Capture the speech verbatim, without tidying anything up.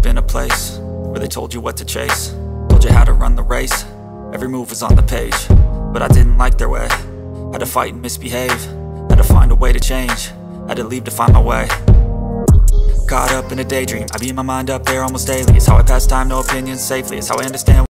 up in a place where they told you what to chase, told you how to run the race. Every move was on the page, but I didn't like their way. Had to fight and misbehave, had to find a way to change, had to leave to find my way. Caught up in a daydream, I beat my mind up there almost daily. It's how I pass time, no opinions safely. It's how I understand